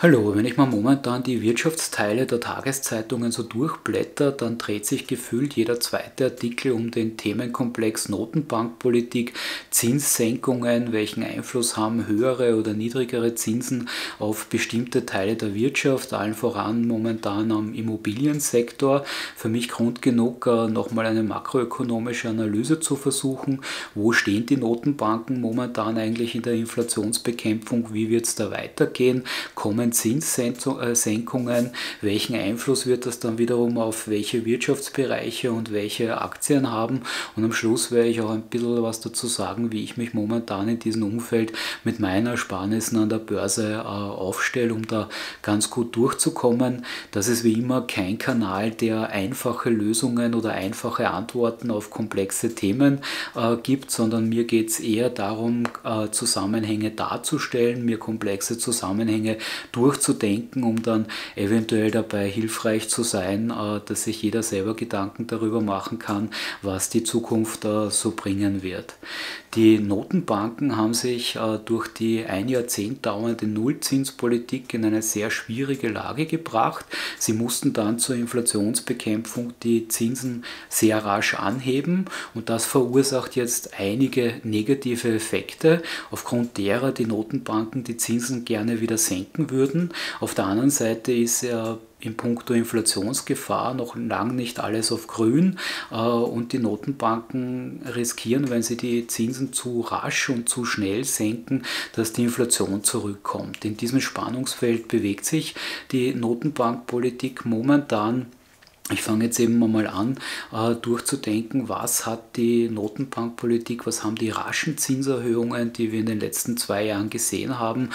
Hallo, wenn ich mal momentan die Wirtschaftsteile der Tageszeitungen so durchblätter, dann dreht sich gefühlt jeder zweite Artikel um den Themenkomplex Notenbankpolitik, Zinssenkungen, welchen Einfluss haben höhere oder niedrigere Zinsen auf bestimmte Teile der Wirtschaft, allen voran momentan am Immobiliensektor. Für mich Grund genug, nochmal eine makroökonomische Analyse zu versuchen. Wo stehen die Notenbanken momentan eigentlich in der Inflationsbekämpfung? Wie wird es da weitergehen? Kommen Zinssenkungen, welchen Einfluss wird das dann wiederum auf welche Wirtschaftsbereiche und welche Aktien haben, und am Schluss werde ich auch ein bisschen was dazu sagen, wie ich mich momentan in diesem Umfeld mit meinen Ersparnissen an der Börse aufstelle, um da ganz gut durchzukommen. Das ist wie immer kein Kanal, der einfache Lösungen oder einfache Antworten auf komplexe Themen gibt, sondern mir geht es eher darum, Zusammenhänge darzustellen, mir komplexe Zusammenhänge durchzudenken, um dann eventuell dabei hilfreich zu sein, dass sich jeder selber Gedanken darüber machen kann, was die Zukunft so bringen wird. Die Notenbanken haben sich durch die ein Jahrzehnt dauernde Nullzinspolitik in eine sehr schwierige Lage gebracht. Sie mussten dann zur Inflationsbekämpfung die Zinsen sehr rasch anheben, und das verursacht jetzt einige negative Effekte, aufgrund derer die Notenbanken die Zinsen gerne wieder senken würden. Auf der anderen Seite ist ja in puncto Inflationsgefahr noch lang nicht alles auf grün, und die Notenbanken riskieren, wenn sie die Zinsen zu rasch und zu schnell senken, dass die Inflation zurückkommt. In diesem Spannungsfeld bewegt sich die Notenbankpolitik momentan. Ich fange jetzt eben mal an, durchzudenken, was hat die Notenbankpolitik, was haben die raschen Zinserhöhungen, die wir in den letzten 2 Jahren gesehen haben,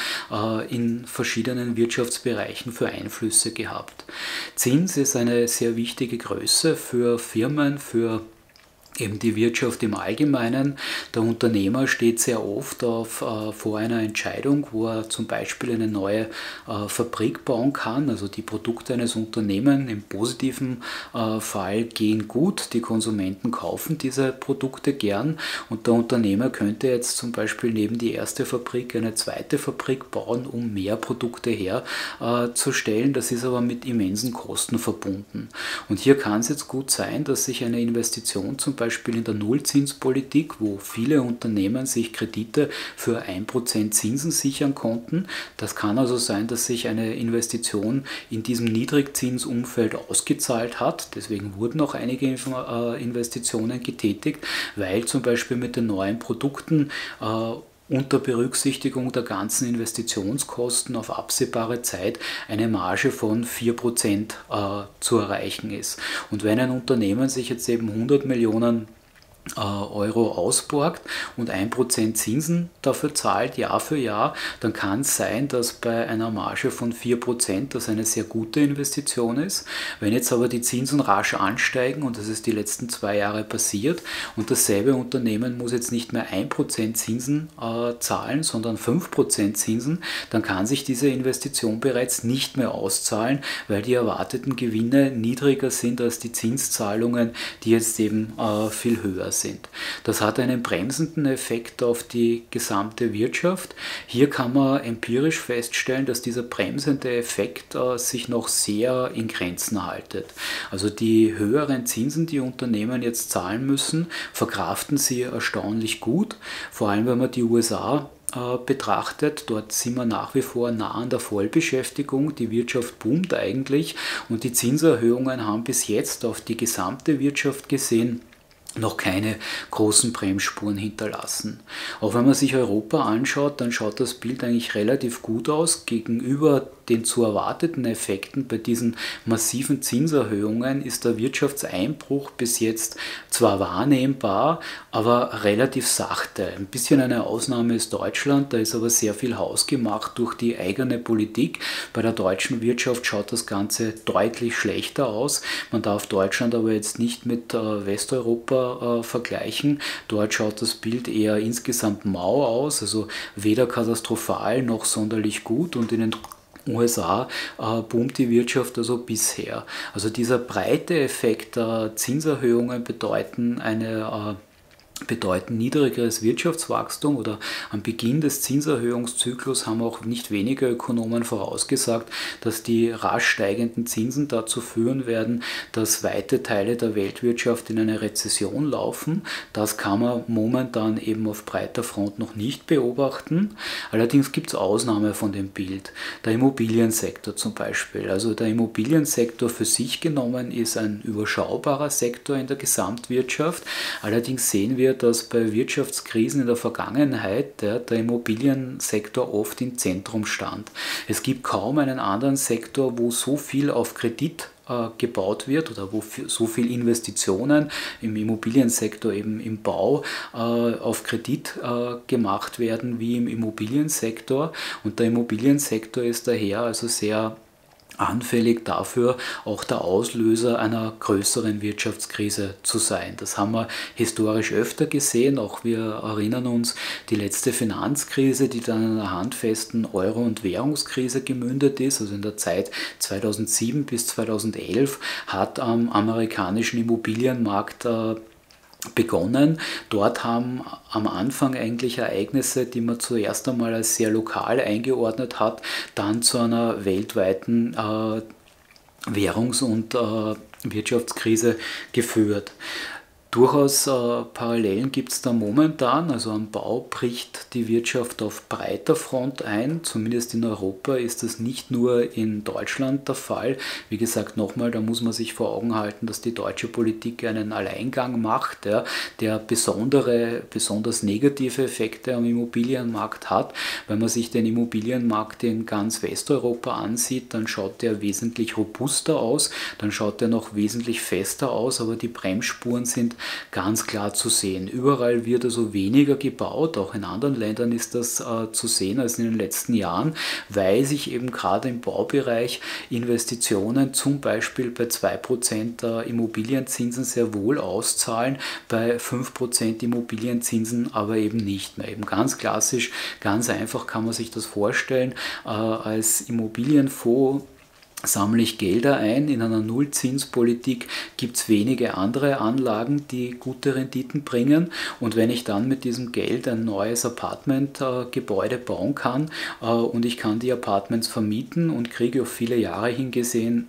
in verschiedenen Wirtschaftsbereichen für Einflüsse gehabt. Zins ist eine sehr wichtige Größe für Firmen, für eben die Wirtschaft im Allgemeinen. Der Unternehmer steht sehr oft vor einer Entscheidung, wo er zum Beispiel eine neue Fabrik bauen kann. Also die Produkte eines Unternehmens im positiven Fall gehen gut, die Konsumenten kaufen diese Produkte gern, und der Unternehmer könnte jetzt zum Beispiel neben die erste Fabrik eine zweite Fabrik bauen, um mehr Produkte herzustellen. Das ist aber mit immensen Kosten verbunden. Und hier kann es jetzt gut sein, dass sich eine Investition zum Beispiel in der Nullzinspolitik, wo viele Unternehmen sich Kredite für 1% Zinsen sichern konnten. Das kann also sein, dass sich eine Investition in diesem Niedrigzinsumfeld ausgezahlt hat. Deswegen wurden auch einige Investitionen getätigt, weil zum Beispiel mit den neuen Produkten unter Berücksichtigung der ganzen Investitionskosten auf absehbare Zeit eine Marge von 4% zu erreichen ist. Und wenn ein Unternehmen sich jetzt eben 100 Millionen Euro ausborgt und 1% Zinsen dafür zahlt, Jahr für Jahr, dann kann es sein, dass bei einer Marge von 4% das eine sehr gute Investition ist. Wenn jetzt aber die Zinsen rasch ansteigen, und das ist die letzten 2 Jahre passiert, und dasselbe Unternehmen muss jetzt nicht mehr 1% Zinsen zahlen, sondern 5% Zinsen, dann kann sich diese Investition bereits nicht mehr auszahlen, weil die erwarteten Gewinne niedriger sind als die Zinszahlungen, die jetzt eben viel höher sind. Das hat einen bremsenden Effekt auf die gesamte Wirtschaft. Hier kann man empirisch feststellen, dass dieser bremsende Effekt sich noch sehr in Grenzen haltet. Also die höheren Zinsen, die Unternehmen jetzt zahlen müssen, verkraften sie erstaunlich gut, vor allem wenn man die USA betrachtet. Dort sind wir nach wie vor nah an der Vollbeschäftigung, die Wirtschaft boomt eigentlich, und die Zinserhöhungen haben bis jetzt auf die gesamte Wirtschaft gesehen noch keine großen Bremsspuren hinterlassen. Auch wenn man sich Europa anschaut, dann schaut das Bild eigentlich relativ gut aus. Gegenüber den zu erwarteten Effekten bei diesen massiven Zinserhöhungen ist der Wirtschaftseinbruch bis jetzt zwar wahrnehmbar, aber relativ sachte. Ein bisschen eine Ausnahme ist Deutschland, da ist aber sehr viel hausgemacht durch die eigene Politik. Bei der deutschen Wirtschaft schaut das Ganze deutlich schlechter aus. Man darf Deutschland aber jetzt nicht mit Westeuropa vergleichen. Dort schaut das Bild eher insgesamt mau aus, also weder katastrophal noch sonderlich gut, und in den USA boomt die Wirtschaft also bisher. Also dieser breite Effekt der Zinserhöhungen bedeuten eine bedeuten niedrigeres Wirtschaftswachstum, oder am Beginn des Zinserhöhungszyklus haben auch nicht wenige Ökonomen vorausgesagt, dass die rasch steigenden Zinsen dazu führen werden, dass weite Teile der Weltwirtschaft in eine Rezession laufen. Das kann man momentan eben auf breiter Front noch nicht beobachten. Allerdings gibt es Ausnahmen von dem Bild. Der Immobiliensektor zum Beispiel. Also der Immobiliensektor für sich genommen ist ein überschaubarer Sektor in der Gesamtwirtschaft. Allerdings sehen wir, dass bei Wirtschaftskrisen in der Vergangenheit der Immobiliensektor oft im Zentrum stand. Es gibt kaum einen anderen Sektor, wo so viel auf Kredit gebaut wird oder wo so viel Investitionen im Immobiliensektor, eben im Bau, auf Kredit gemacht werden wie im Immobiliensektor. Und der Immobiliensektor ist daher also sehr anfällig dafür, auch der Auslöser einer größeren Wirtschaftskrise zu sein. Das haben wir historisch öfter gesehen. Auch wir erinnern uns, die letzte Finanzkrise, die dann in einer handfesten Euro- und Währungskrise gemündet ist, also in der Zeit 2007 bis 2011, hat am amerikanischen Immobilienmarkt begonnen. Dort haben am Anfang eigentlich Ereignisse, die man zuerst einmal als sehr lokal eingeordnet hat, dann zu einer weltweiten Währungs- und Wirtschaftskrise geführt. Durchaus Parallelen gibt es da momentan, also am Bau bricht die Wirtschaft auf breiter Front ein, zumindest in Europa ist das nicht nur in Deutschland der Fall. Wie gesagt, nochmal, da muss man sich vor Augen halten, dass die deutsche Politik einen Alleingang macht, ja, der besonders negative Effekte am Immobilienmarkt hat. Wenn man sich den Immobilienmarkt in ganz Westeuropa ansieht, dann schaut der wesentlich robuster aus, dann schaut der noch wesentlich fester aus, aber die Bremsspuren sind ganz klar zu sehen. Überall wird also weniger gebaut, auch in anderen Ländern ist das zu sehen als in den letzten Jahren, weil sich eben gerade im Baubereich Investitionen zum Beispiel bei 2% Immobilienzinsen sehr wohl auszahlen, bei 5% Immobilienzinsen aber eben nicht mehr. Eben ganz klassisch, ganz einfach kann man sich das vorstellen, als Immobilienfonds sammle ich Gelder ein. In einer Nullzinspolitik gibt es wenige andere Anlagen, die gute Renditen bringen. Und wenn ich dann mit diesem Geld ein neues Apartmentgebäude bauen kann und ich kann die Apartments vermieten und kriege auf viele Jahre hingesehen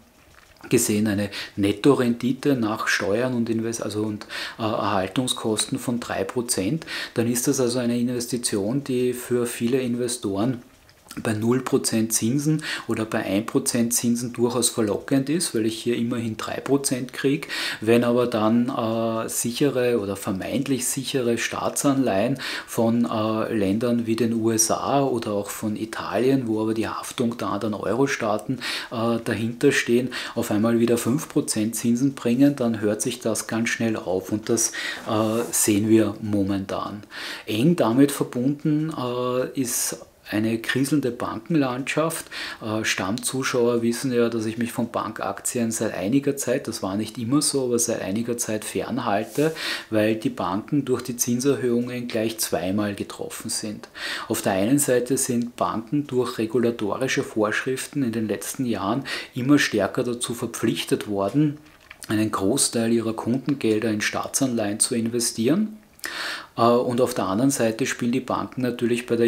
eine Nettorendite nach Steuern und Erhaltungskosten von 3%, dann ist das also eine Investition, die für viele Investoren bei 0% Zinsen oder bei 1% Zinsen durchaus verlockend ist, weil ich hier immerhin 3% kriege. Wenn aber dann sichere oder vermeintlich sichere Staatsanleihen von Ländern wie den USA oder auch von Italien, wo aber die Haftung der anderen Euro-Staaten dahinter stehen, auf einmal wieder 5% Zinsen bringen, dann hört sich das ganz schnell auf und das sehen wir momentan. Eng damit verbunden ist eine kriselnde Bankenlandschaft. Stammzuschauer wissen ja, dass ich mich von Bankaktien seit einiger Zeit, das war nicht immer so, aber seit einiger Zeit fernhalte, weil die Banken durch die Zinserhöhungen gleich zweimal getroffen sind. Auf der einen Seite sind Banken durch regulatorische Vorschriften in den letzten Jahren immer stärker dazu verpflichtet worden, einen Großteil ihrer Kundengelder in Staatsanleihen zu investieren. Und auf der anderen Seite spielen die Banken natürlich bei der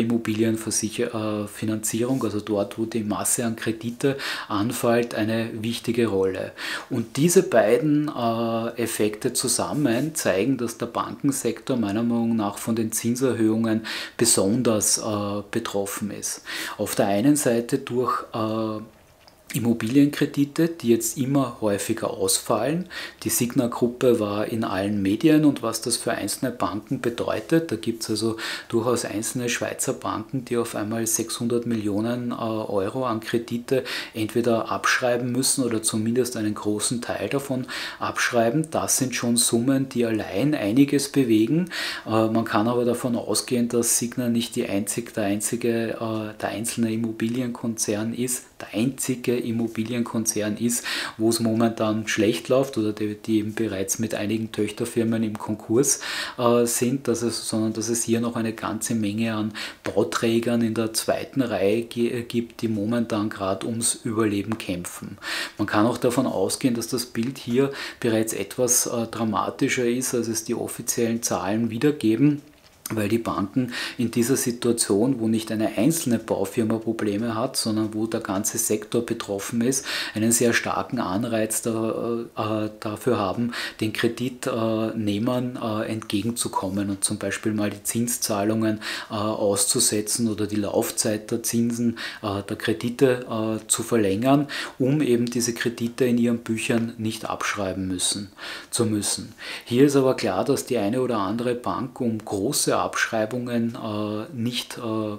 Immobilienfinanzierung, also dort, wo die Masse an Kredite anfällt, eine wichtige Rolle. Und diese beiden Effekte zusammen zeigen, dass der Bankensektor meiner Meinung nach von den Zinserhöhungen besonders betroffen ist. Auf der einen Seite durch Immobilienkredite, die jetzt immer häufiger ausfallen. Die Signa-Gruppe war in allen Medien und was das für einzelne Banken bedeutet. Da gibt es also durchaus einzelne Schweizer Banken, die auf einmal 600 Millionen Euro an Kredite entweder abschreiben müssen oder zumindest einen großen Teil davon abschreiben. Das sind schon Summen, die allein einiges bewegen. Man kann aber davon ausgehen, dass Signa nicht der einzelne Immobilienkonzern ist, der einzige Immobilienkonzern ist, wo es momentan schlecht läuft oder die eben bereits mit einigen Töchterfirmen im Konkurs sind, sondern dass es hier noch eine ganze Menge an Bauträgern in der zweiten Reihe gibt, die momentan gerade ums Überleben kämpfen. Man kann auch davon ausgehen, dass das Bild hier bereits etwas dramatischer ist, als es die offiziellen Zahlen wiedergeben, weil die Banken in dieser Situation, wo nicht eine einzelne Baufirma Probleme hat, sondern wo der ganze Sektor betroffen ist, einen sehr starken Anreiz dafür haben, den Kreditnehmern entgegenzukommen und zum Beispiel mal die Zinszahlungen auszusetzen oder die Laufzeit der Zinsen der Kredite zu verlängern, um eben diese Kredite in ihren Büchern nicht abschreiben zu müssen. Hier ist aber klar, dass die eine oder andere Bank um große Abschreibungen nicht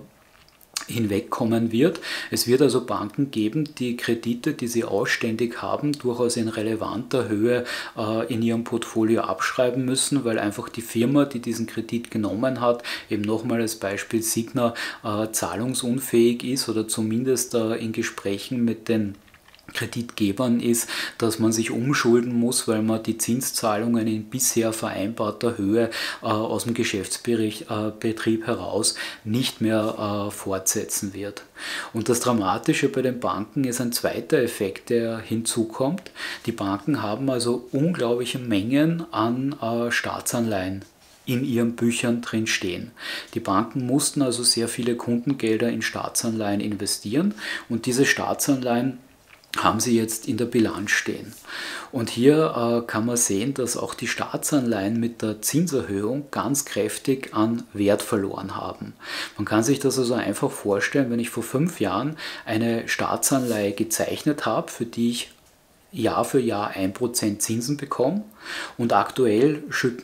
hinwegkommen wird. Es wird also Banken geben, die Kredite, die sie ausständig haben, durchaus in relevanter Höhe in ihrem Portfolio abschreiben müssen, weil einfach die Firma, die diesen Kredit genommen hat, eben nochmal als Beispiel Signa, zahlungsunfähig ist oder zumindest in Gesprächen mit den Kreditgebern ist, dass man sich umschulden muss, weil man die Zinszahlungen in bisher vereinbarter Höhe aus dem Geschäftsbetrieb heraus nicht mehr fortsetzen wird. Und das Dramatische bei den Banken ist ein zweiter Effekt, der hinzukommt. Die Banken haben also unglaubliche Mengen an Staatsanleihen in ihren Büchern drin stehen. Die Banken mussten also sehr viele Kundengelder in Staatsanleihen investieren und diese Staatsanleihen haben sie jetzt in der Bilanz stehen. Und hier kann man sehen, dass auch die Staatsanleihen mit der Zinserhöhung ganz kräftig an Wert verloren haben. Man kann sich das also einfach vorstellen, wenn ich vor 5 Jahren eine Staatsanleihe gezeichnet habe, für die ich Jahr für Jahr 1% Zinsen bekomme und aktuell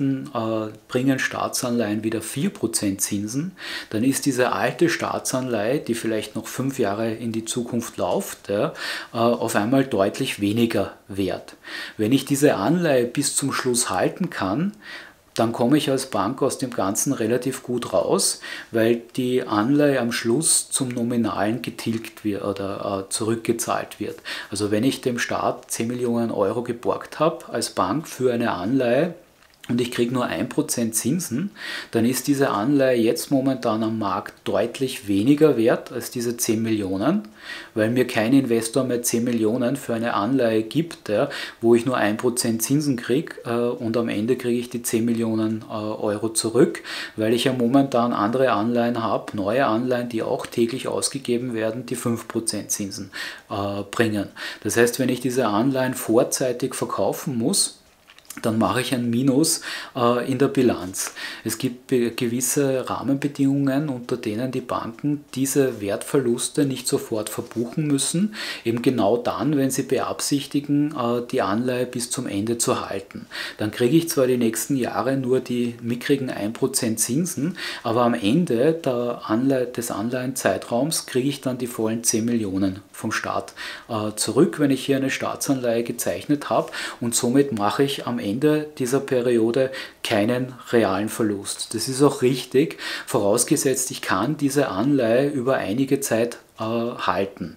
bringen Staatsanleihen wieder 4% Zinsen, dann ist diese alte Staatsanleihe, die vielleicht noch 5 Jahre in die Zukunft läuft, auf einmal deutlich weniger wert. Wenn ich diese Anleihe bis zum Schluss halten kann, dann komme ich als Bank aus dem Ganzen relativ gut raus, weil die Anleihe am Schluss zum Nominalen getilgt wird oder zurückgezahlt wird. Also wenn ich dem Staat 10 Millionen Euro geborgt habe als Bank für eine Anleihe, und ich kriege nur 1% Zinsen, dann ist diese Anleihe jetzt momentan am Markt deutlich weniger wert als diese 10 Millionen, weil mir kein Investor mehr 10 Millionen für eine Anleihe gibt, wo ich nur 1% Zinsen kriege und am Ende kriege ich die 10 Millionen Euro zurück, weil ich ja momentan andere Anleihen habe, neue Anleihen, die auch täglich ausgegeben werden, die 5% Zinsen bringen. Das heißt, wenn ich diese Anleihen vorzeitig verkaufen muss, dann mache ich ein Minus in der Bilanz. Es gibt gewisse Rahmenbedingungen, unter denen die Banken diese Wertverluste nicht sofort verbuchen müssen, eben genau dann, wenn sie beabsichtigen, die Anleihe bis zum Ende zu halten. Dann kriege ich zwar die nächsten Jahre nur die mickrigen 1% Zinsen, aber am Ende des Anleihenzeitraums kriege ich dann die vollen 10 Millionen vom Staat zurück, wenn ich hier eine Staatsanleihe gezeichnet habe, und somit mache ich am Ende dieser Periode keinen realen Verlust. Das ist auch richtig, vorausgesetzt, ich kann diese Anleihe über einige Zeit halten.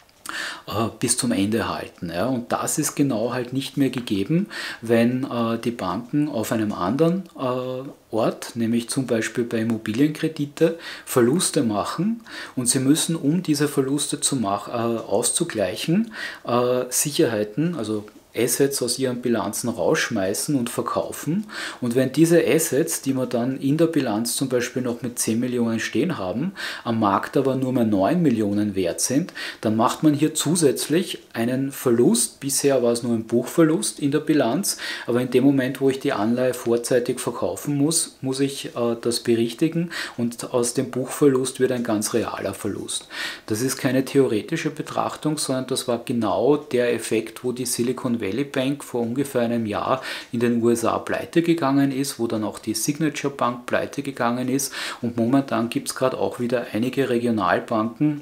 Bis zum Ende halten. Ja. Und das ist genau halt nicht mehr gegeben, wenn die Banken auf einem anderen Ort, nämlich zum Beispiel bei Immobilienkredite, Verluste machen und sie müssen, um diese Verluste auszugleichen, Sicherheiten, also Assets aus ihren Bilanzen rausschmeißen und verkaufen, und wenn diese Assets, die wir dann in der Bilanz zum Beispiel noch mit 10 Millionen stehen haben, am Markt aber nur mehr 9 Millionen wert sind, dann macht man hier zusätzlich einen Verlust. Bisher war es nur ein Buchverlust in der Bilanz, aber in dem Moment, wo ich die Anleihe vorzeitig verkaufen muss, muss ich das berichtigen und aus dem Buchverlust wird ein ganz realer Verlust. Das ist keine theoretische Betrachtung, sondern das war genau der Effekt, wo die Silicon Valley Bank vor ungefähr einem Jahr in den USA pleite gegangen ist, wo dann auch die Signature Bank pleite gegangen ist, und momentan gibt es gerade auch wieder einige Regionalbanken,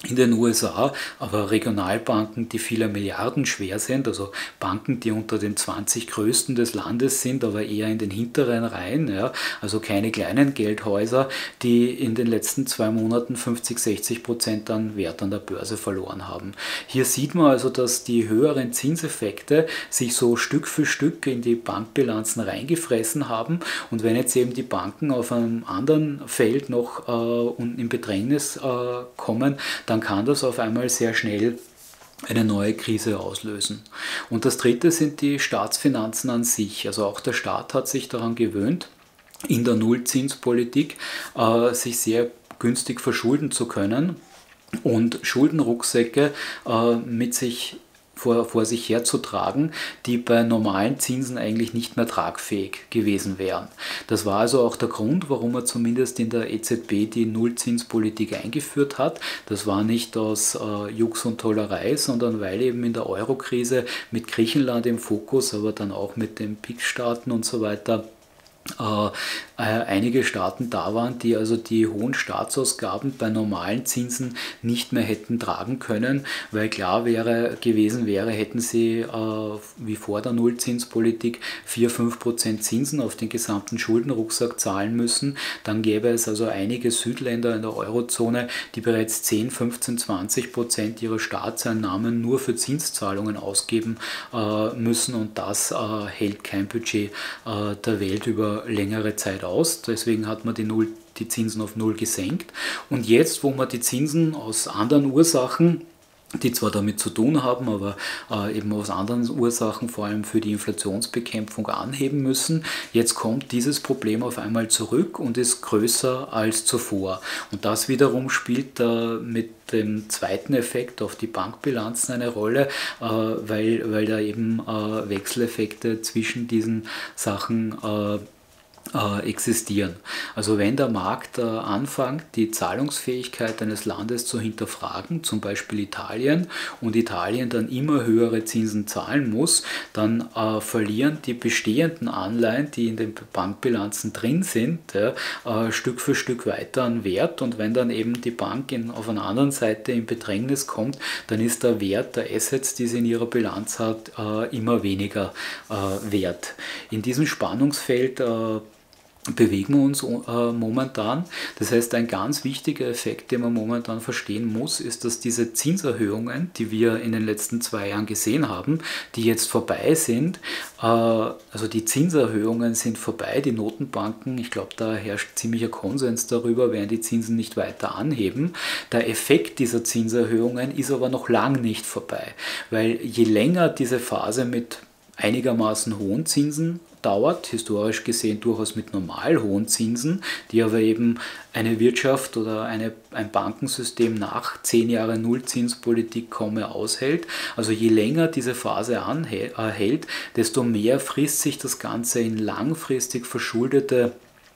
in den USA, aber Regionalbanken, die viele Milliarden schwer sind, also Banken, die unter den 20 größten des Landes sind, aber eher in den hinteren Reihen, ja, also keine kleinen Geldhäuser, die in den letzten 2 Monaten 50-60% an Wert an der Börse verloren haben. Hier sieht man also, dass die höheren Zinseffekte sich so Stück für Stück in die Bankbilanzen reingefressen haben, und wenn jetzt eben die Banken auf einem anderen Feld noch in Bedrängnis kommen, dann kann das auf einmal sehr schnell eine neue Krise auslösen. Und das Dritte sind die Staatsfinanzen an sich. Also auch der Staat hat sich daran gewöhnt, in der Nullzinspolitik sich sehr günstig verschulden zu können und Schuldenrucksäcke mit sich vor sich herzutragen, die bei normalen Zinsen eigentlich nicht mehr tragfähig gewesen wären. Das war also auch der Grund, warum er zumindest in der EZB die Nullzinspolitik eingeführt hat. Das war nicht aus Jux und Tollerei, sondern weil eben in der Euro-Krise mit Griechenland im Fokus, aber dann auch mit den PIGS-Staaten und so weiter, einige Staaten da waren, die also die hohen Staatsausgaben bei normalen Zinsen nicht mehr hätten tragen können, weil klar gewesen wäre, hätten sie wie vor der Nullzinspolitik 4-5% Zinsen auf den gesamten Schuldenrucksack zahlen müssen, dann gäbe es also einige Südländer in der Eurozone, die bereits 10-15-20% ihrer Staatseinnahmen nur für Zinszahlungen ausgeben müssen, und das hält kein Budget der Welt über längere Zeit aus. Deswegen hat man die Zinsen auf Null gesenkt. Und jetzt, wo man die Zinsen aus anderen Ursachen, die zwar damit zu tun haben, aber eben aus anderen Ursachen, vor allem für die Inflationsbekämpfung, anheben müssen. Jetzt kommt dieses Problem auf einmal zurück und ist größer als zuvor. Und das wiederum spielt mit dem zweiten Effekt auf die Bankbilanzen eine Rolle, weil da eben Wechseleffekte zwischen diesen Sachen existieren. Also wenn der Markt anfängt, die Zahlungsfähigkeit eines Landes zu hinterfragen, zum Beispiel Italien, und Italien dann immer höhere Zinsen zahlen muss, dann verlieren die bestehenden Anleihen, die in den Bankbilanzen drin sind, Stück für Stück weiter an Wert, und wenn dann eben die Bank auf einer anderen Seite in Bedrängnis kommt, dann ist der Wert der Assets, die sie in ihrer Bilanz hat, immer weniger wert. In diesem Spannungsfeld bewegen wir uns momentan. Das heißt, ein ganz wichtiger Effekt, den man momentan verstehen muss, ist, dass diese Zinserhöhungen, die wir in den letzten 2 Jahren gesehen haben, die jetzt vorbei sind, also die Zinserhöhungen sind vorbei, die Notenbanken, ich glaube, da herrscht ziemlicher Konsens darüber, werden die Zinsen nicht weiter anheben. Der Effekt dieser Zinserhöhungen ist aber noch lang nicht vorbei, weil je länger diese Phase mit einigermaßen hohen Zinsen dauert, historisch gesehen durchaus mit normal hohen Zinsen, die aber eben eine Wirtschaft oder ein Bankensystem nach 10 Jahren Nullzinspolitik kaum mehr aushält. Also je länger diese Phase anhält, desto mehr frisst sich das Ganze in langfristig verschuldete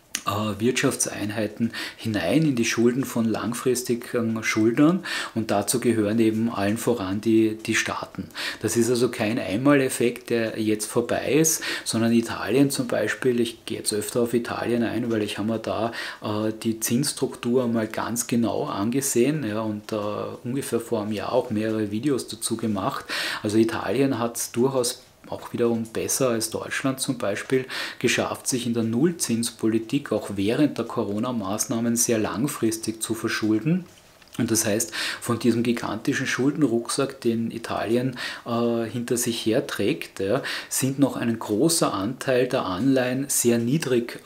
Wirtschaftseinheiten hinein, in die Schulden von langfristigen Schuldnern, und dazu gehören eben allen voran die Staaten. Das ist also kein Einmaleffekt, der jetzt vorbei ist, sondern Italien zum Beispiel, ich gehe jetzt öfter auf Italien ein, weil ich habe mir da die Zinsstruktur mal ganz genau angesehen, ja, und ungefähr vor einem Jahr auch mehrere Videos dazu gemacht. Also Italien hat es durchaus auch wiederum besser als Deutschland zum Beispiel geschafft, sich in der Nullzinspolitik auch während der Corona-Maßnahmen sehr langfristig zu verschulden. Und das heißt, von diesem gigantischen Schuldenrucksack, den Italien hinter sich herträgt, sind noch ein großer Anteil der Anleihen sehr niedrig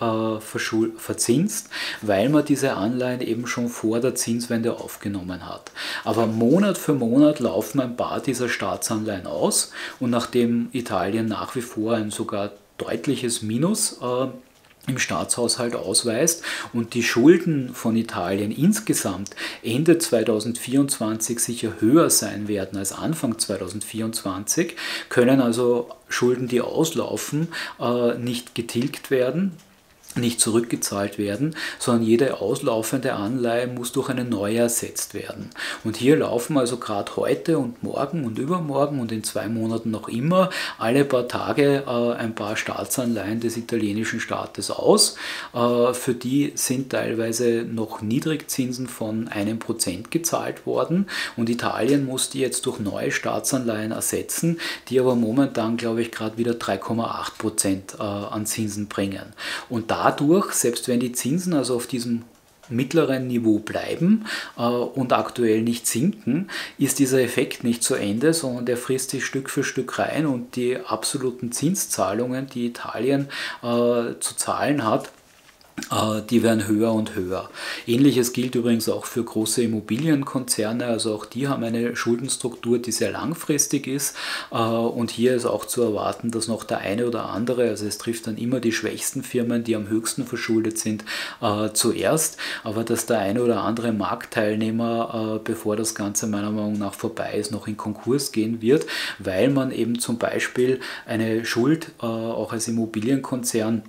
verzinst, weil man diese Anleihen eben schon vor der Zinswende aufgenommen hat. Aber Monat für Monat laufen ein paar dieser Staatsanleihen aus, und nachdem Italien nach wie vor ein sogar deutliches Minus im Staatshaushalt ausweist und die Schulden von Italien insgesamt Ende 2024 sicher höher sein werden als Anfang 2024, können also Schulden, die auslaufen, nicht getilgt werden. nicht zurückgezahlt werden, sondern jede auslaufende Anleihe muss durch eine neue ersetzt werden. Und hier laufen also gerade heute und morgen und übermorgen und in 2 Monaten noch immer alle paar Tage ein paar Staatsanleihen des italienischen Staates aus. Für die sind teilweise noch Niedrigzinsen von 1% gezahlt worden und Italien muss die jetzt durch neue Staatsanleihen ersetzen, die aber momentan, glaube ich, gerade wieder 3,8% an Zinsen bringen. Und dadurch, selbst wenn die Zinsen also auf diesem mittleren Niveau bleiben und aktuell nicht sinken, ist dieser Effekt nicht zu Ende, sondern der frisst sich Stück für Stück rein und die absoluten Zinszahlungen, die Italien zu zahlen hat, die werden höher und höher. Ähnliches gilt übrigens auch für große Immobilienkonzerne, also auch die haben eine Schuldenstruktur, die sehr langfristig ist und hier ist auch zu erwarten, dass noch der eine oder andere, also es trifft dann immer die schwächsten Firmen, die am höchsten verschuldet sind, zuerst, aber dass der eine oder andere Marktteilnehmer, bevor das Ganze meiner Meinung nach vorbei ist, noch in Konkurs gehen wird, weil man eben zum Beispiel eine Schuld auch als Immobilienkonzern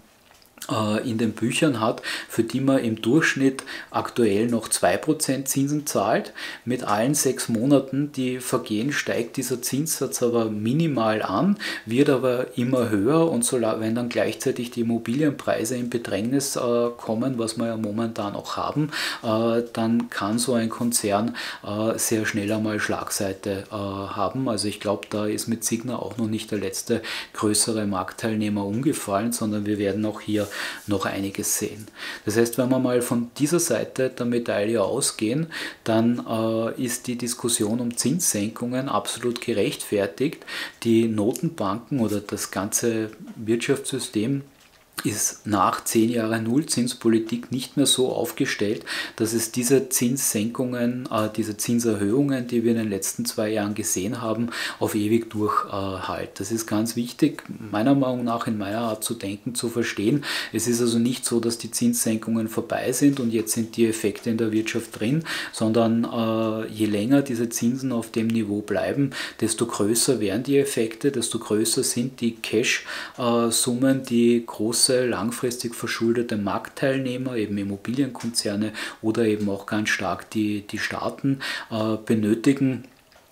in den Büchern hat, für die man im Durchschnitt aktuell noch 2% Zinsen zahlt. Mit allen 6 Monaten, die vergehen, steigt dieser Zinssatz aber minimal an, wird aber immer höher und so, wenn dann gleichzeitig die Immobilienpreise in Bedrängnis kommen, was wir ja momentan auch haben, dann kann so ein Konzern sehr schnell einmal Schlagseite haben. Also ich glaube, da ist mit Signa auch noch nicht der letzte größere Marktteilnehmer umgefallen, sondern wir werden auch hier noch einiges sehen. Das heißt, wenn wir mal von dieser Seite der Medaille ausgehen, dann ist die Diskussion um Zinssenkungen absolut gerechtfertigt. Die Notenbanken oder das ganze Wirtschaftssystem ist nach 10 Jahren Nullzinspolitik nicht mehr so aufgestellt, dass es diese Zinssenkungen, diese Zinserhöhungen, die wir in den letzten 2 Jahren gesehen haben, auf ewig durchhalten. Das ist ganz wichtig, meiner Meinung nach, in meiner Art zu denken, zu verstehen. Es ist also nicht so, dass die Zinssenkungen vorbei sind und jetzt sind die Effekte in der Wirtschaft drin, sondern je länger diese Zinsen auf dem Niveau bleiben, desto größer werden die Effekte, desto größer sind die Cash-Summen, die große langfristig verschuldete Marktteilnehmer, eben Immobilienkonzerne oder eben auch ganz stark die Staaten benötigen,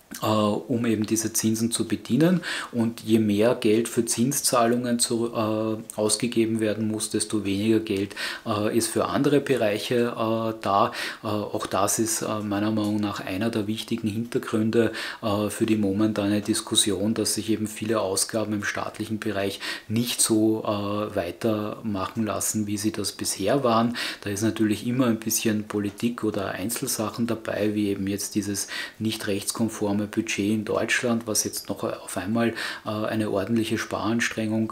um eben diese Zinsen zu bedienen. Und je mehr Geld für Zinszahlungen ausgegeben werden muss, desto weniger Geld ist für andere Bereiche da. Auch das ist meiner Meinung nach einer der wichtigen Hintergründe für die momentane Diskussion, dass sich eben viele Ausgaben im staatlichen Bereich nicht so weitermachen lassen, wie sie das bisher waren. Da ist natürlich immer ein bisschen Politik oder Einzelsachen dabei, wie eben jetzt dieses nicht rechtskonforme Budget in Deutschland, was jetzt noch auf einmal eine ordentliche Sparanstrengung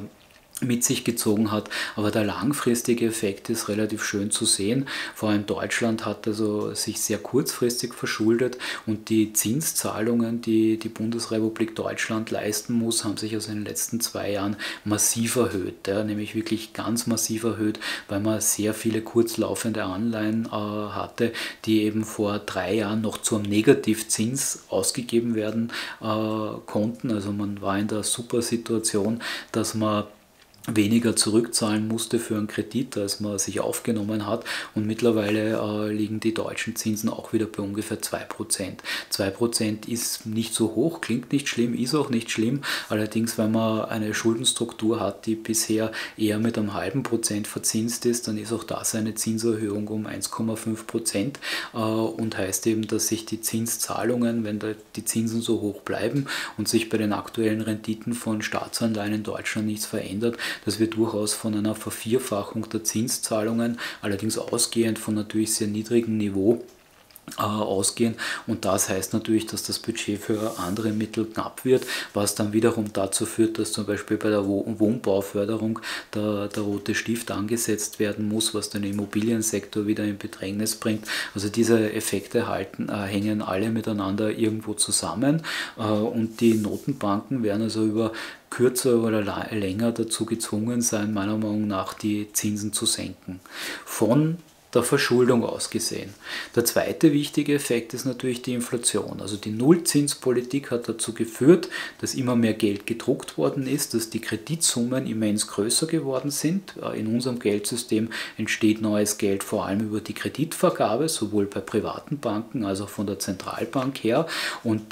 mit sich gezogen hat, aber der langfristige Effekt ist relativ schön zu sehen. Vor allem Deutschland hat also sich sehr kurzfristig verschuldet und die Zinszahlungen, die die Bundesrepublik Deutschland leisten muss, haben sich also in den letzten 2 Jahren massiv erhöht, nämlich wirklich ganz massiv erhöht, weil man sehr viele kurzlaufende Anleihen hatte, die eben vor 3 Jahren noch zum Negativzins ausgegeben werden konnten. Also man war in der super Situation, dass man weniger zurückzahlen musste für einen Kredit, als man sich aufgenommen hat, und mittlerweile liegen die deutschen Zinsen auch wieder bei ungefähr 2%. 2% ist nicht so hoch, klingt nicht schlimm, ist auch nicht schlimm, allerdings wenn man eine Schuldenstruktur hat, die bisher eher mit einem halben Prozent verzinst ist, dann ist auch das eine Zinserhöhung um 1,5% und heißt eben, dass sich die Zinszahlungen, wenn die Zinsen so hoch bleiben und sich bei den aktuellen Renditen von Staatsanleihen in Deutschland nichts verändert, dass wir durchaus von einer Vervierfachung der Zinszahlungen, allerdings ausgehend von natürlich sehr niedrigem Niveau, ausgehen, und das heißt natürlich, dass das Budget für andere Mittel knapp wird, was dann wiederum dazu führt, dass zum Beispiel bei der Wohnbauförderung der rote Stift angesetzt werden muss, was den Immobiliensektor wieder in Bedrängnis bringt. Also diese Effekte hängen alle miteinander irgendwo zusammen und die Notenbanken werden also über kürzer oder länger dazu gezwungen sein, meiner Meinung nach die Zinsen zu senken. Von der Verschuldung ausgesehen. Der zweite wichtige Effekt ist natürlich die Inflation. Also die Nullzinspolitik hat dazu geführt, dass immer mehr Geld gedruckt worden ist, dass die Kreditsummen immens größer geworden sind. In unserem Geldsystem entsteht neues Geld vor allem über die Kreditvergabe, sowohl bei privaten Banken als auch von der Zentralbank her. Und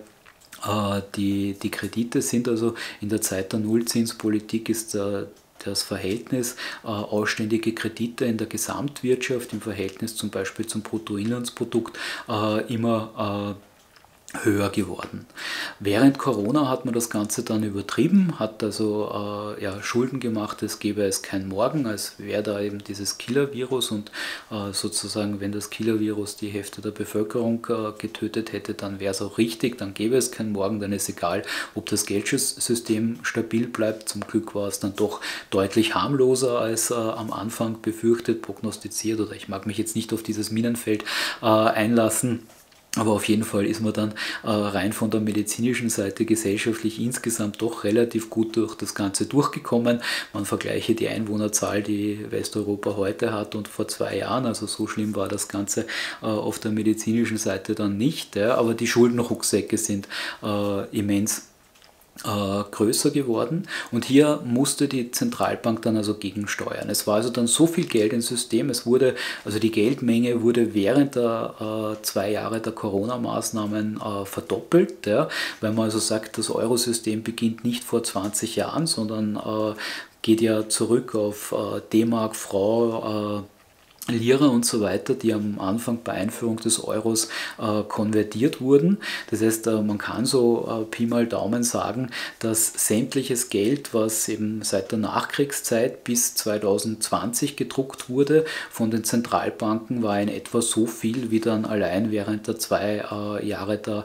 die Kredite sind also in der Zeit der Nullzinspolitik ist das Verhältnis ausständige Kredite in der Gesamtwirtschaft im Verhältnis zum Beispiel zum Bruttoinlandsprodukt immer höher geworden. Während Corona hat man das Ganze dann übertrieben, hat also Schulden gemacht, es gäbe es kein Morgen, als wäre da eben dieses Killer-Virus und sozusagen, wenn das Killer-Virus die Hälfte der Bevölkerung getötet hätte, dann wäre es auch richtig, dann gäbe es kein Morgen, dann ist egal, ob das Geldsystem stabil bleibt. Zum Glück war es dann doch deutlich harmloser als am Anfang befürchtet, prognostiziert, oder ich mag mich jetzt nicht auf dieses Minenfeld einlassen. Aber auf jeden Fall ist man dann rein von der medizinischen Seite gesellschaftlich insgesamt doch relativ gut durch das Ganze durchgekommen. Man vergleiche die Einwohnerzahl, die Westeuropa heute hat und vor 2 Jahren, also so schlimm war das Ganze auf der medizinischen Seite dann nicht. Ja, aber die Schuldenrucksäcke sind immens größer geworden und hier musste die Zentralbank dann also gegensteuern. Es war also dann so viel Geld im System, also die Geldmenge wurde während der 2 Jahre der Corona-Maßnahmen verdoppelt, ja, weil man also sagt, das Eurosystem beginnt nicht vor 20 Jahren, sondern geht ja zurück auf D-Mark, Frau, Lira und so weiter, die am Anfang bei Einführung des Euros konvertiert wurden. Das heißt, man kann so Pi mal Daumen sagen, dass sämtliches Geld, was eben seit der Nachkriegszeit bis 2020 gedruckt wurde von den Zentralbanken, war in etwa so viel, wie dann allein während der 2 Jahre der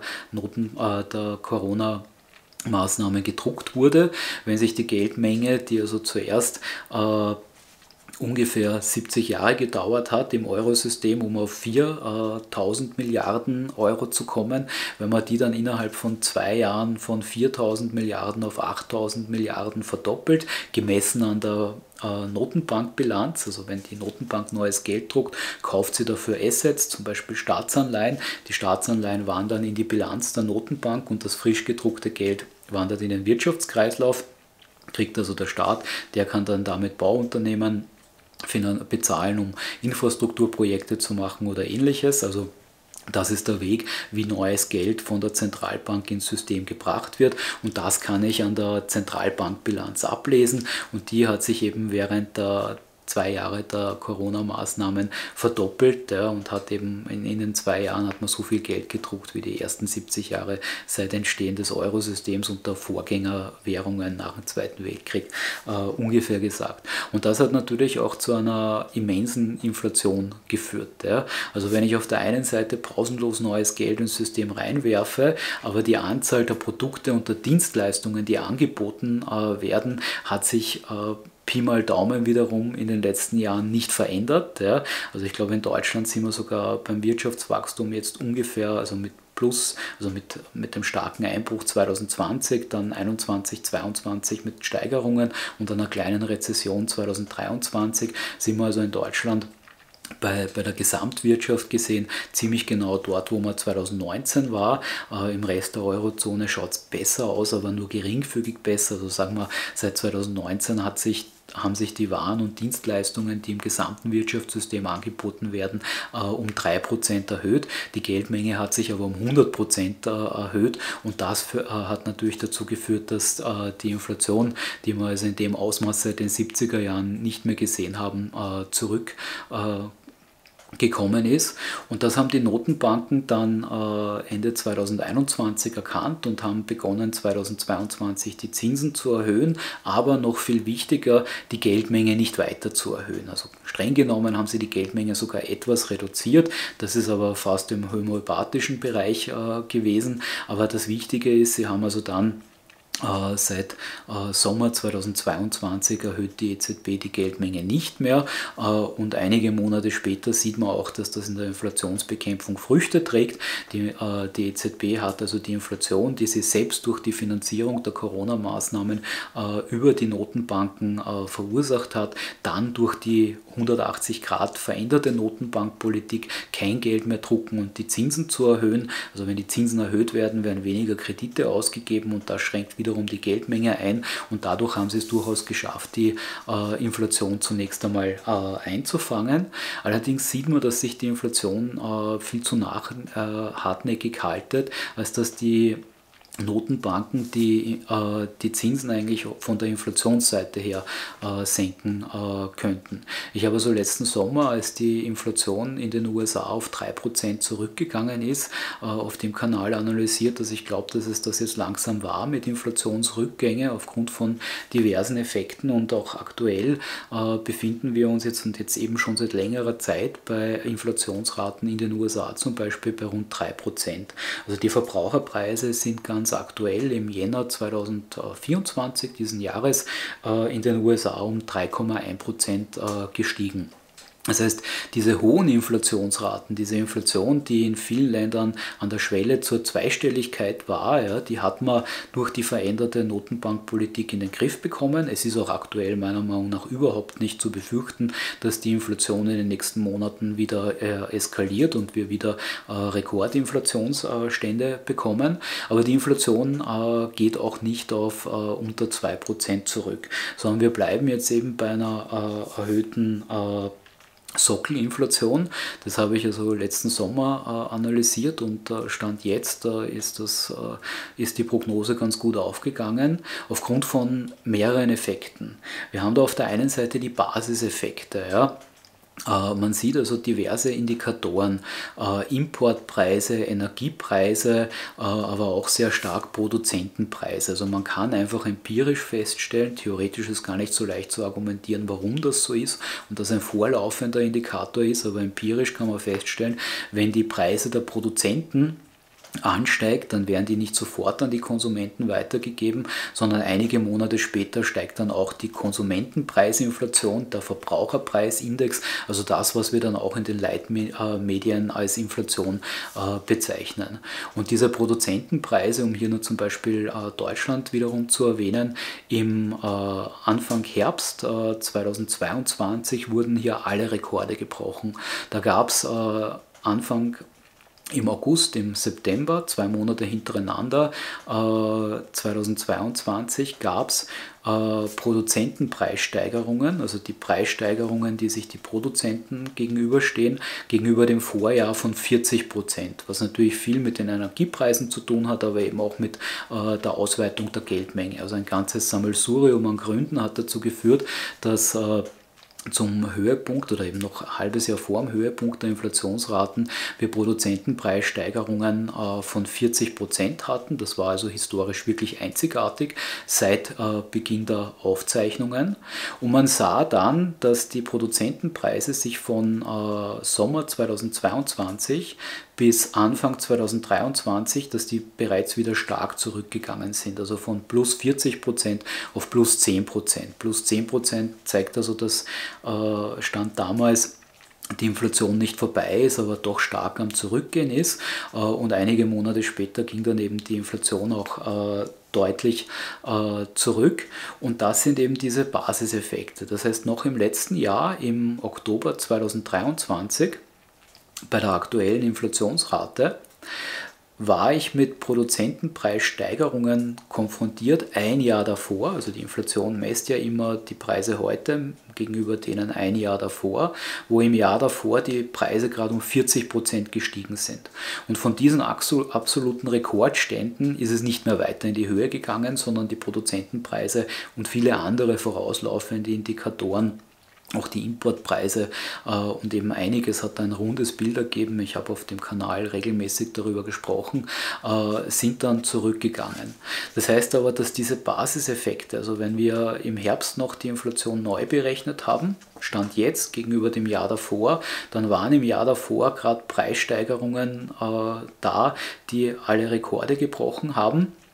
Corona-Maßnahmen gedruckt wurde. Wenn sich die Geldmenge, die also zuerst ungefähr 70 Jahre gedauert hat im Eurosystem, um auf 4.000 Milliarden Euro zu kommen. Wenn man die dann innerhalb von 2 Jahren von 4.000 Milliarden auf 8.000 Milliarden verdoppelt, gemessen an der Notenbankbilanz, also wenn die Notenbank neues Geld druckt, kauft sie dafür Assets, zum Beispiel Staatsanleihen. Die Staatsanleihen wandern in die Bilanz der Notenbank und das frisch gedruckte Geld wandert in den Wirtschaftskreislauf, kriegt also der Staat, der kann dann damit Bauunternehmen bezahlen, um Infrastrukturprojekte zu machen oder ähnliches. Also das ist der Weg, wie neues Geld von der Zentralbank ins System gebracht wird und das kann ich an der Zentralbankbilanz ablesen und die hat sich eben während der 2 Jahre der Corona-Maßnahmen verdoppelt, ja, und hat eben in den 2 Jahren hat man so viel Geld gedruckt wie die ersten 70 Jahre seit Entstehen des Eurosystems und der Vorgängerwährungen nach dem Zweiten Weltkrieg ungefähr gesagt. Und das hat natürlich auch zu einer immensen Inflation geführt. Ja. Also wenn ich auf der einen Seite pausenlos neues Geld ins System reinwerfe, aber die Anzahl der Produkte und der Dienstleistungen, die angeboten werden, hat sich Pi mal Daumen wiederum in den letzten Jahren nicht verändert. Ja. Also ich glaube, in Deutschland sind wir sogar beim Wirtschaftswachstum jetzt ungefähr, also mit Plus, also mit dem starken Einbruch 2020, dann 21, 22 mit Steigerungen und einer kleinen Rezession 2023, sind wir also in Deutschland bei der Gesamtwirtschaft gesehen ziemlich genau dort, wo man 2019 war. Im Rest der Eurozone schaut es besser aus, aber nur geringfügig besser. Also sagen wir, seit 2019 haben sich die Waren und Dienstleistungen, die im gesamten Wirtschaftssystem angeboten werden, um 3% erhöht. Die Geldmenge hat sich aber um 100% erhöht und das hat natürlich dazu geführt, dass die Inflation, die wir also in dem Ausmaß seit den 70er Jahren nicht mehr gesehen haben, zurückgekommen ist. Und das haben die Notenbanken dann Ende 2021 erkannt und haben begonnen 2022 die Zinsen zu erhöhen, aber noch viel wichtiger, die Geldmenge nicht weiter zu erhöhen. Also streng genommen haben sie die Geldmenge sogar etwas reduziert, das ist aber fast im homöopathischen Bereich gewesen, aber das Wichtige ist, sie haben also dann Seit Sommer 2022 erhöht die EZB die Geldmenge nicht mehr und einige Monate später sieht man auch, dass das in der Inflationsbekämpfung Früchte trägt. Die EZB hat also die Inflation, die sie selbst durch die Finanzierung der Corona-Maßnahmen über die Notenbanken verursacht hat, dann durch die 180 Grad veränderte Notenbankpolitik kein Geld mehr drucken und die Zinsen zu erhöhen. Also wenn die Zinsen erhöht werden, werden weniger Kredite ausgegeben und das schränkt wiederum die Geldmenge ein und dadurch haben sie es durchaus geschafft, die Inflation zunächst einmal einzufangen. Allerdings sieht man, dass sich die Inflation viel zu hartnäckig haltet, als dass die Notenbanken die Zinsen eigentlich von der Inflationsseite her senken könnten. Ich habe also letzten Sommer, als die Inflation in den USA auf 3% zurückgegangen ist, auf dem Kanal analysiert, dass ich glaube, dass es das jetzt langsam war mit Inflationsrückgänge aufgrund von diversen Effekten und auch aktuell befinden wir uns jetzt und jetzt eben schon seit längerer Zeit bei Inflationsraten in den USA zum Beispiel bei rund 3%. Also die Verbraucherpreise sind ganz aktuell im Jänner 2024 diesen Jahres in den USA um 3,1% gestiegen. Das heißt, diese hohen Inflationsraten, diese Inflation, die in vielen Ländern an der Schwelle zur Zweistelligkeit war, ja, die hat man durch die veränderte Notenbankpolitik in den Griff bekommen. Es ist auch aktuell meiner Meinung nach überhaupt nicht zu befürchten, dass die Inflation in den nächsten Monaten wieder eskaliert und wir wieder Rekordinflationsstände bekommen. Aber die Inflation geht auch nicht auf unter 2% zurück, sondern wir bleiben jetzt eben bei einer erhöhten Sockelinflation. Das habe ich also letzten Sommer analysiert und Stand jetzt ist die Prognose ganz gut aufgegangen, aufgrund von mehreren Effekten. Wir haben da auf der einen Seite die Basiseffekte, ja. Man sieht also diverse Indikatoren, Importpreise, Energiepreise, aber auch sehr stark Produzentenpreise. Also man kann einfach empirisch feststellen, theoretisch ist gar nicht so leicht zu argumentieren, warum das so ist und dass ein vorlaufender Indikator ist, aber empirisch kann man feststellen, wenn die Preise der Produzenten ansteigt, dann werden die nicht sofort an die Konsumenten weitergegeben, sondern einige Monate später steigt dann auch die Konsumentenpreisinflation, der Verbraucherpreisindex, also das, was wir dann auch in den Leitmedien als Inflation bezeichnen. Und diese Produzentenpreise, um hier nur zum Beispiel Deutschland wiederum zu erwähnen, im Anfang Herbst 2022 wurden hier alle Rekorde gebrochen. Da gab es im August, im September, 2 Monate hintereinander, 2022 gab es Produzentenpreissteigerungen, also die Preissteigerungen, die sich die Produzenten gegenüberstehen, gegenüber dem Vorjahr von 40%, was natürlich viel mit den Energiepreisen zu tun hat, aber eben auch mit der Ausweitung der Geldmenge. Also ein ganzes Sammelsurium an Gründen hat dazu geführt, dass zum Höhepunkt oder eben noch ein halbes Jahr vor dem Höhepunkt der Inflationsraten wir Produzentenpreissteigerungen von 40% hatten. Das war also historisch wirklich einzigartig seit Beginn der Aufzeichnungen. Und man sah dann, dass die Produzentenpreise sich von Sommer 2022 bis Anfang 2023, dass die bereits wieder stark zurückgegangen sind, also von plus 40% auf plus 10%. Plus 10% zeigt also, dass Stand damals die Inflation nicht vorbei ist, aber doch stark am Zurückgehen ist. Und einige Monate später ging dann eben die Inflation auch deutlich zurück. Und das sind eben diese Basiseffekte. Das heißt, noch im letzten Jahr, im Oktober 2023, bei der aktuellen Inflationsrate, war ich mit Produzentenpreissteigerungen konfrontiert ein Jahr davor. Also die Inflation messt ja immer die Preise heute gegenüber denen ein Jahr davor, wo im Jahr davor die Preise gerade um 40% gestiegen sind. Und von diesen absoluten Rekordständen ist es nicht mehr weiter in die Höhe gegangen, sondern die Produzentenpreise und viele andere vorauslaufende Indikatoren, auch die Importpreise und eben einiges hat ein rundes Bild ergeben, ich habe auf dem Kanal regelmäßig darüber gesprochen, sind dann zurückgegangen. Das heißt aber, dass diese Basiseffekte, also wenn wir im Herbst noch die Inflation neu berechnet haben, Stand jetzt gegenüber dem Jahr davor, dann waren im Jahr davor gerade Preissteigerungen da, die alle Rekorde gebrochen haben.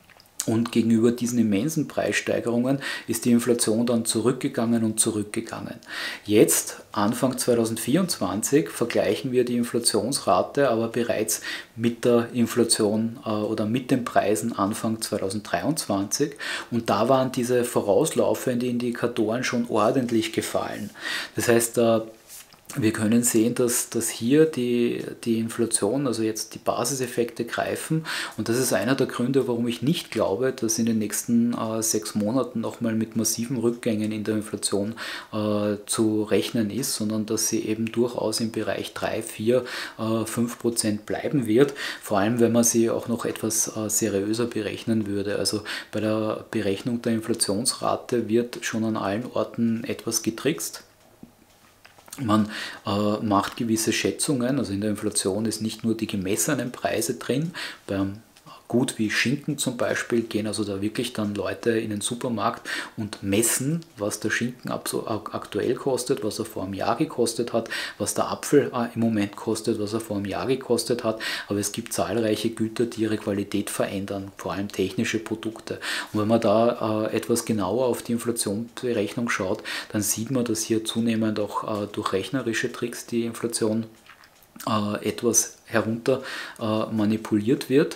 Und gegenüber diesen immensen Preissteigerungen ist die Inflation dann zurückgegangen und zurückgegangen. Jetzt, Anfang 2024, vergleichen wir die Inflationsrate aber bereits mit der Inflation oder mit den Preisen Anfang 2023. Und da waren diese vorauslaufenden Indikatoren schon ordentlich gefallen. Das heißt, wir können sehen, dass hier die Inflation, also jetzt die Basiseffekte greifen, und das ist einer der Gründe, warum ich nicht glaube, dass in den nächsten 6 Monaten nochmal mit massiven Rückgängen in der Inflation zu rechnen ist, sondern dass sie eben durchaus im Bereich 3, 4, 5% bleiben wird, vor allem wenn man sie auch noch etwas seriöser berechnen würde. Also bei der Berechnung der Inflationsrate wird schon an allen Orten etwas getrickst. Man macht gewisse Schätzungen, also in der Inflation ist nicht nur die gemessenen Preise drin, beim Gut wie Schinken zum Beispiel gehen also da wirklich dann Leute in den Supermarkt und messen, was der Schinken aktuell kostet, was er vor einem Jahr gekostet hat, was der Apfel im Moment kostet, was er vor einem Jahr gekostet hat. Aber es gibt zahlreiche Güter, die ihre Qualität verändern, vor allem technische Produkte. Und wenn man da etwas genauer auf die Inflationsberechnung schaut, dann sieht man, dass hier zunehmend auch durch rechnerische Tricks die Inflation etwas herunter manipuliert wird.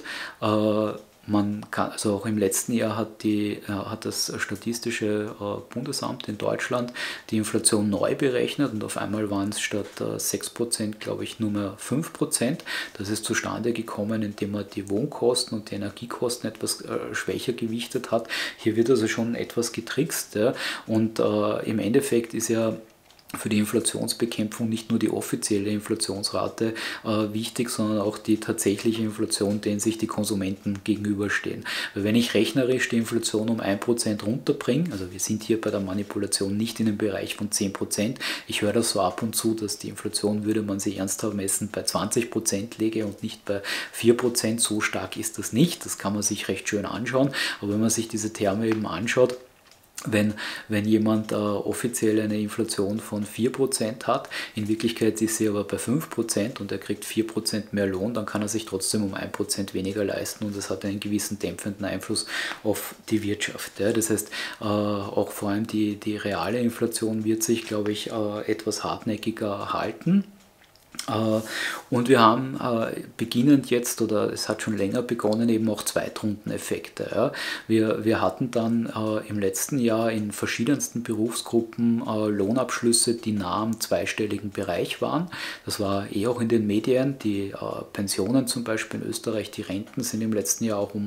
Man kann, also auch im letzten Jahr hat das Statistische Bundesamt in Deutschland die Inflation neu berechnet und auf einmal waren es statt 6%, glaube ich, nur mehr 5%. Das ist zustande gekommen, indem man die Wohnkosten und die Energiekosten etwas schwächer gewichtet hat. Hier wird also schon etwas getrickst, ja? Und im Endeffekt ist ja für die Inflationsbekämpfung nicht nur die offizielle Inflationsrate wichtig, sondern auch die tatsächliche Inflation, denen sich die Konsumenten gegenüberstehen. Weil wenn ich rechnerisch die Inflation um 1% runterbringe, also wir sind hier bei der Manipulation nicht in dem Bereich von 10%, ich höre das so ab und zu, dass die Inflation, würde man sie ernsthaft messen, bei 20% läge und nicht bei 4%, so stark ist das nicht, das kann man sich recht schön anschauen, aber wenn man sich diese Terme eben anschaut, wenn jemand offiziell eine Inflation von 4% hat, in Wirklichkeit ist sie aber bei 5% und er kriegt 4% mehr Lohn, dann kann er sich trotzdem um 1% weniger leisten und das hat einen gewissen dämpfenden Einfluss auf die Wirtschaft. Ja. Das heißt, auch vor allem die reale Inflation wird sich, glaube ich, etwas hartnäckiger halten. Und wir haben beginnend jetzt, oder es hat schon länger begonnen, eben auch Zweitrundeneffekte. Ja. Wir hatten dann im letzten Jahr in verschiedensten Berufsgruppen Lohnabschlüsse, die nah am zweistelligen Bereich waren. Das war auch in den Medien. Die Pensionen zum Beispiel in Österreich, die Renten sind im letzten Jahr auch um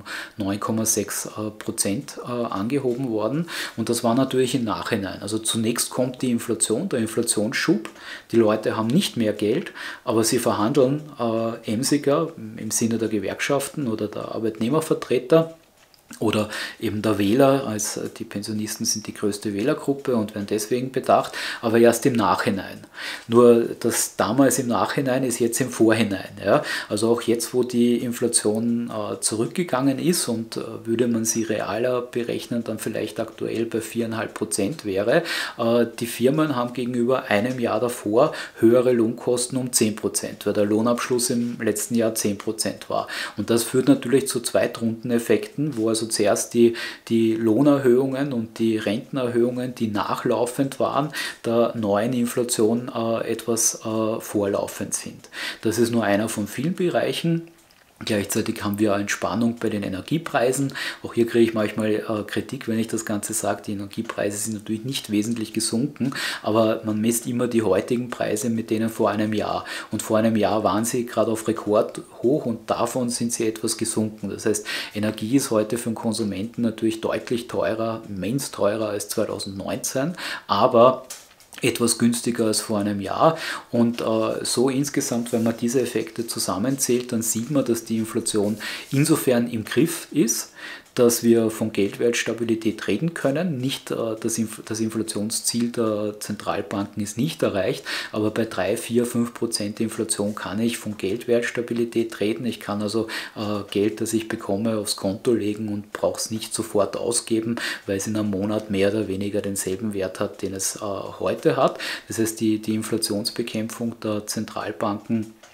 9,6% angehoben worden. Und das war natürlich im Nachhinein. Also zunächst kommt die Inflation, der Inflationsschub. Die Leute haben nicht mehr Geld, aber sie verhandeln emsiger im Sinne der Gewerkschaften oder der Arbeitnehmervertreter oder eben der Wähler, als die Pensionisten sind die größte Wählergruppe und werden deswegen bedacht, aber erst im Nachhinein. Nur das damals im Nachhinein ist jetzt im Vorhinein. Ja? Also auch jetzt, wo die Inflation zurückgegangen ist und würde man sie realer berechnen, dann vielleicht aktuell bei 4,5% wäre, die Firmen haben gegenüber einem Jahr davor höhere Lohnkosten um 10%, weil der Lohnabschluss im letzten Jahr 10% war. Und das führt natürlich zu Zweitrundeneffekten, wo also zuerst die Lohnerhöhungen und die Rentenerhöhungen, die nachlaufend waren, der neuen Inflation etwas vorlaufend sind. Das ist nur einer von vielen Bereichen. Gleichzeitig haben wir eine Entspannung bei den Energiepreisen. Auch hier kriege ich manchmal Kritik, wenn ich das Ganze sage. Die Energiepreise sind natürlich nicht wesentlich gesunken, aber man misst immer die heutigen Preise mit denen vor einem Jahr. Und vor einem Jahr waren sie gerade auf Rekord hoch und davon sind sie etwas gesunken. Das heißt, Energie ist heute für den Konsumenten natürlich deutlich teurer, immens teurer als 2019, aber etwas günstiger als vor einem Jahr und so insgesamt, wenn man diese Effekte zusammenzählt, dann sieht man, dass die Inflation insofern im Griff ist, dass wir von Geldwertstabilität reden können. Nicht das Inflationsziel der Zentralbanken ist nicht erreicht, aber bei 3, 4, 5% Inflation kann ich von Geldwertstabilität reden. Ich kann also Geld, das ich bekomme, aufs Konto legen und brauche es nicht sofort ausgeben, weil es in einem Monat mehr oder weniger denselben Wert hat, den es heute hat. Das heißt, die Inflationsbekämpfung der Zentralbanken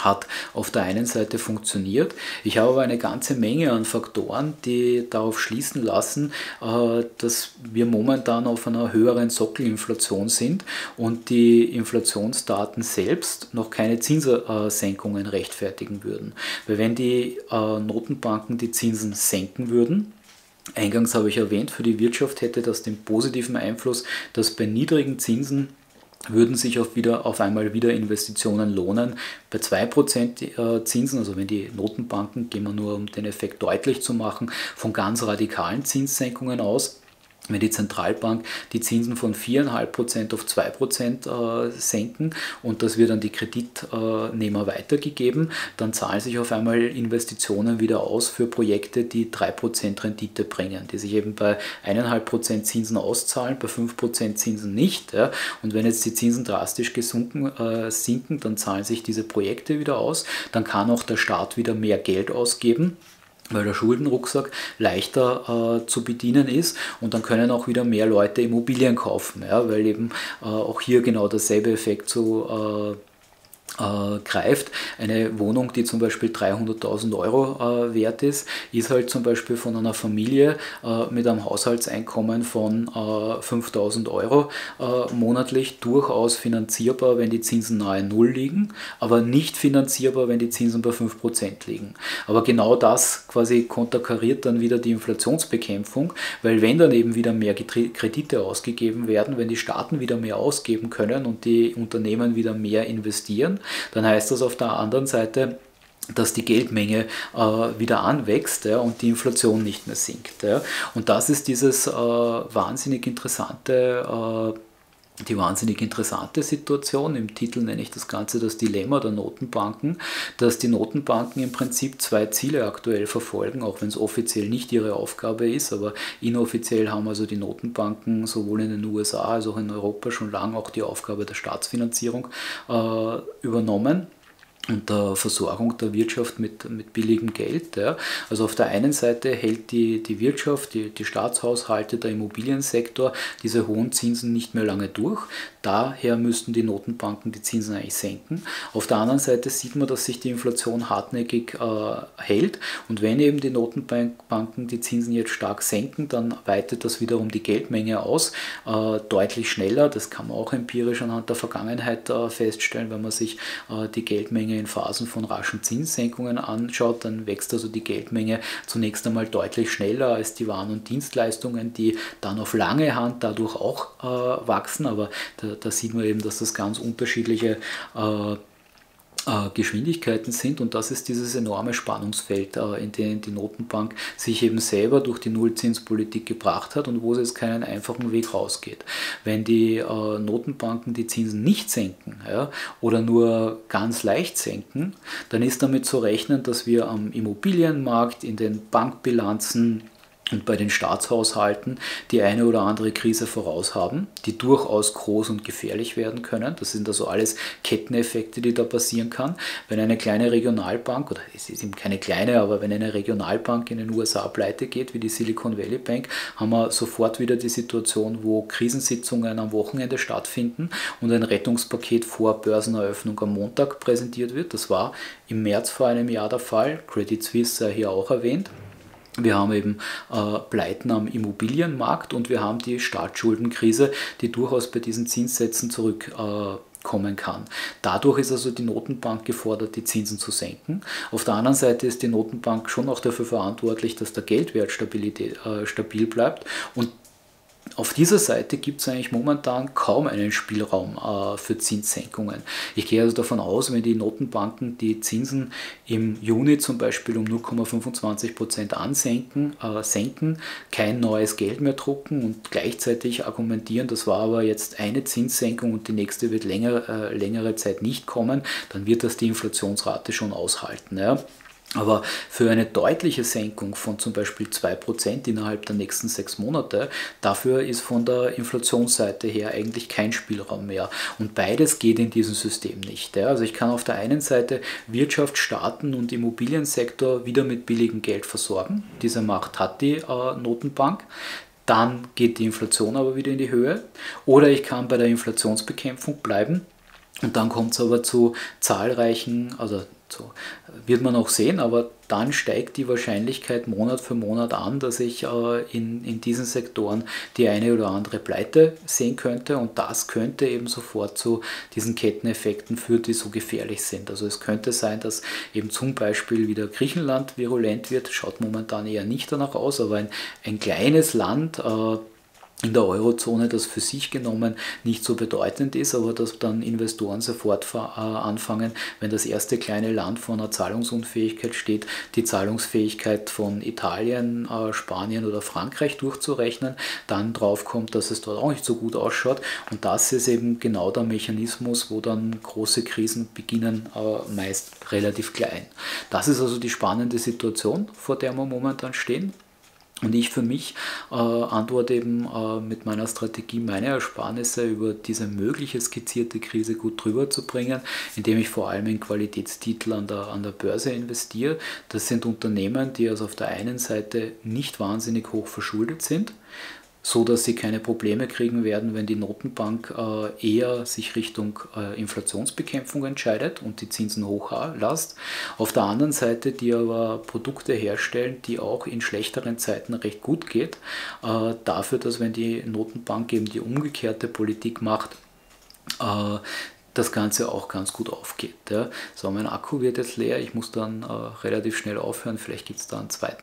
hat auf der einen Seite funktioniert. Ich habe aber eine ganze Menge an Faktoren, die darauf schließen lassen, dass wir momentan auf einer höheren Sockelinflation sind und die Inflationsdaten selbst noch keine Zinssenkungen rechtfertigen würden. Weil wenn die Notenbanken die Zinsen senken würden, eingangs habe ich erwähnt, für die Wirtschaft hätte das den positiven Einfluss, dass bei niedrigen Zinsen würden sich auf einmal wieder Investitionen lohnen. Bei 2% Zinsen, also wenn die Notenbanken, gehen wir nur um den Effekt deutlich zu machen, von ganz radikalen Zinssenkungen aus. Wenn die Zentralbank die Zinsen von 4,5% auf 2% senken und das wird an die Kreditnehmer weitergegeben, dann zahlen sich auf einmal Investitionen wieder aus für Projekte, die 3% Rendite bringen, die sich eben bei 1,5% Zinsen auszahlen, bei 5% Zinsen nicht. Ja. Und wenn jetzt die Zinsen drastisch sinken, dann zahlen sich diese Projekte wieder aus, dann kann auch der Staat wieder mehr Geld ausgeben, weil der Schuldenrucksack leichter zu bedienen ist und dann können auch wieder mehr Leute Immobilien kaufen, ja, weil eben auch hier genau derselbe Effekt so greift. Eine Wohnung, die zum Beispiel 300.000 Euro wert ist, ist halt zum Beispiel von einer Familie mit einem Haushaltseinkommen von 5.000 Euro monatlich durchaus finanzierbar, wenn die Zinsen nahe Null liegen, aber nicht finanzierbar, wenn die Zinsen bei 5% liegen. Aber genau das quasi konterkariert dann wieder die Inflationsbekämpfung, weil wenn dann eben wieder mehr Kredite ausgegeben werden, wenn die Staaten wieder mehr ausgeben können und die Unternehmen wieder mehr investieren, dann heißt das auf der anderen Seite, dass die Geldmenge wieder anwächst, ja, und die Inflation nicht mehr sinkt. Ja. Und das ist dieses wahnsinnig interessante die wahnsinnig interessante Situation. Im Titel nenne ich das Ganze das Dilemma der Notenbanken, dass die Notenbanken im Prinzip zwei Ziele aktuell verfolgen, auch wenn es offiziell nicht ihre Aufgabe ist, aber inoffiziell haben also die Notenbanken sowohl in den USA als auch in Europa schon lange auch die Aufgabe der Staatsfinanzierung übernommen und der Versorgung der Wirtschaft mit billigem Geld. Ja. Also auf der einen Seite hält die Wirtschaft, die Staatshaushalte, der Immobiliensektor diese hohen Zinsen nicht mehr lange durch. Daher müssten die Notenbanken die Zinsen eigentlich senken. Auf der anderen Seite sieht man, dass sich die Inflation hartnäckig hält und wenn eben die Notenbanken die Zinsen jetzt stark senken, dann weitet das wiederum die Geldmenge aus, deutlich schneller. Das kann man auch empirisch anhand der Vergangenheit feststellen, wenn man sich die Geldmenge in Phasen von raschen Zinssenkungen anschaut, dann wächst also die Geldmenge zunächst einmal deutlich schneller als die Waren und Dienstleistungen, die dann auf lange Hand dadurch auch wachsen, aber da sieht man eben, dass das ganz unterschiedliche Geschwindigkeiten sind und das ist dieses enorme Spannungsfeld, in dem die Notenbank sich eben selber durch die Nullzinspolitik gebracht hat und wo es jetzt keinen einfachen Weg rausgeht. Wenn die Notenbanken die Zinsen nicht senken, ja, oder nur ganz leicht senken, dann ist damit zu rechnen, dass wir am Immobilienmarkt, in den Bankbilanzen und bei den Staatshaushalten die eine oder andere Krise voraus haben, die durchaus groß und gefährlich werden können. Das sind also alles Ketteneffekte, die da passieren kann. Wenn eine kleine Regionalbank, oder es ist eben keine kleine, aber wenn eine Regionalbank in den USA pleite geht, wie die Silicon Valley Bank, haben wir sofort wieder die Situation, wo Krisensitzungen am Wochenende stattfinden und ein Rettungspaket vor Börseneröffnung am Montag präsentiert wird. Das war im März vor einem Jahr der Fall. Credit Suisse sei hier auch erwähnt. Wir haben eben Pleiten am Immobilienmarkt und wir haben die Staatsschuldenkrise, die durchaus bei diesen Zinssätzen zurückkommen kann. Dadurch ist also die Notenbank gefordert, die Zinsen zu senken. Auf der anderen Seite ist die Notenbank schon auch dafür verantwortlich, dass der Geldwert stabil bleibt und auf dieser Seite gibt es eigentlich momentan kaum einen Spielraum für Zinssenkungen. Ich gehe also davon aus, wenn die Notenbanken die Zinsen im Juni zum Beispiel um 0,25% senken, kein neues Geld mehr drucken und gleichzeitig argumentieren, das war aber jetzt eine Zinssenkung und die nächste wird längere Zeit nicht kommen, dann wird das die Inflationsrate schon aushalten. Ja. Aber für eine deutliche Senkung von zum Beispiel 2% innerhalb der nächsten 6 Monate, dafür ist von der Inflationsseite her eigentlich kein Spielraum mehr. Und beides geht in diesem System nicht. Ja. Also ich kann auf der einen Seite Wirtschaft, Staaten und Immobiliensektor wieder mit billigem Geld versorgen. Diese Macht hat die Notenbank. Dann geht die Inflation aber wieder in die Höhe. Oder ich kann bei der Inflationsbekämpfung bleiben Und dann kommt es aber zu zahlreichen, wird man auch sehen, aber dann steigt die Wahrscheinlichkeit Monat für Monat an, dass ich in diesen Sektoren die eine oder andere Pleite sehen könnte, und das könnte eben sofort zu diesen Ketteneffekten führen, die so gefährlich sind. Also es könnte sein, dass eben zum Beispiel wieder Griechenland virulent wird, schaut momentan eher nicht danach aus, aber ein kleines Land in der Eurozone, das für sich genommen nicht so bedeutend ist, aber dass dann Investoren sofort anfangen, wenn das erste kleine Land vor einer Zahlungsunfähigkeit steht, die Zahlungsfähigkeit von Italien, Spanien oder Frankreich durchzurechnen, dann drauf kommt, dass es dort auch nicht so gut ausschaut, und das ist eben genau der Mechanismus, wo dann große Krisen beginnen, meist relativ klein. Das ist also die spannende Situation, vor der wir momentan stehen. Und ich für mich antworte eben mit meiner Strategie, meine Ersparnisse über diese mögliche skizzierte Krise gut drüber zu bringen, indem ich vor allem in Qualitätstitel an der Börse investiere. Das sind Unternehmen, die also auf der einen Seite nicht wahnsinnig hoch verschuldet sind, so dass sie keine Probleme kriegen werden, wenn die Notenbank eher sich Richtung Inflationsbekämpfung entscheidet und die Zinsen hoch lässt. Auf der anderen Seite, die aber Produkte herstellen, die auch in schlechteren Zeiten recht gut geht, dafür, dass wenn die Notenbank eben die umgekehrte Politik macht, das Ganze auch ganz gut aufgeht. Ja. So, mein Akku wird jetzt leer, ich muss dann relativ schnell aufhören, vielleicht gibt es da einen zweiten.